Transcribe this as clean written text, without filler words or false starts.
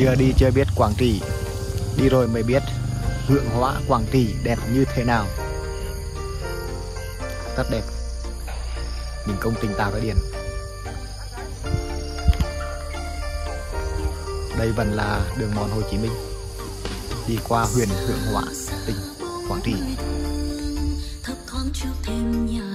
Chưa đi chưa biết Quảng Trị, đi rồi mới biết Hướng Hóa Quảng Trị đẹp như thế nào. Rất đẹp, những công trình tạo ra điện. Đây vẫn là đường mòn Hồ Chí Minh đi qua huyện Hướng Hóa, tỉnh Quảng Trị.